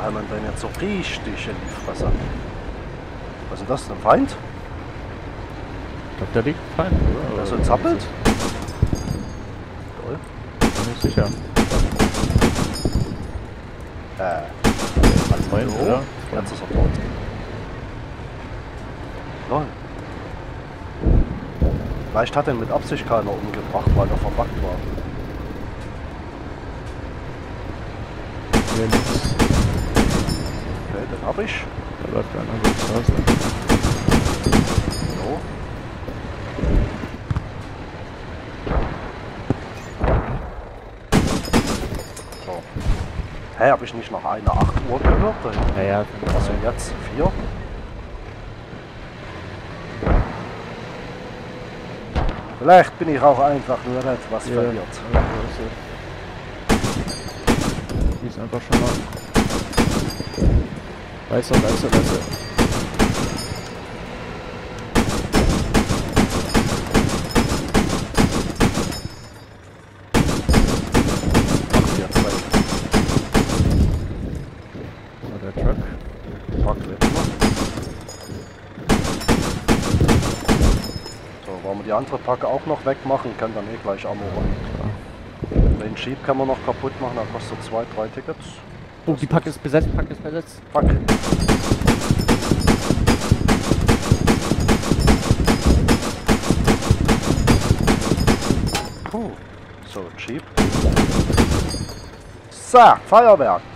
haben wir den jetzt so richtig in die Fresse. Was ist das, ein Feind? Ich glaube, der liegt fein, oder? Der so zappelt? Toll. Bin nicht sicher. Ein Freund, so. oder? Jetzt ist er tot. Lol. Vielleicht hat er mit Absicht keiner umgebracht, weil er verbuggt war. Hier links. Okay, den hab ich. Da läuft einer durchs Haus. So. So. Hä, hab ich nicht noch eine 8 Uhr gehört? Ja, ja. Also jetzt 4. Vielleicht bin ich auch einfach nur etwas verwirrt. Ja, die ist einfach schon mal. Weißer. Ach, jetzt weg. So, der Truck. Fuck, lebt noch. So, wollen wir die andere Packe auch noch wegmachen? Kann dann eh gleich Ammo rein. Klar. Den Jeep kann man noch kaputt machen, der kostet 2-3 Tickets. Oh, die Pack ist besetzt, Fuck. Puh. So, Jeep. So, Feuerwerk.